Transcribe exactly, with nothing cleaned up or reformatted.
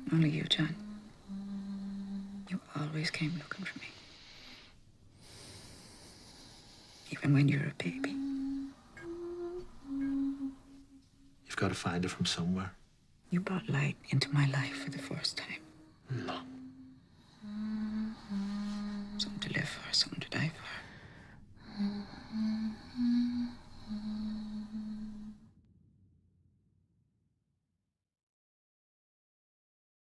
Only you, John. You always came looking for me. Even when you were a baby. You've got to find it from somewhere. You brought light into my life for the first time. No. Something to live for, something to die for.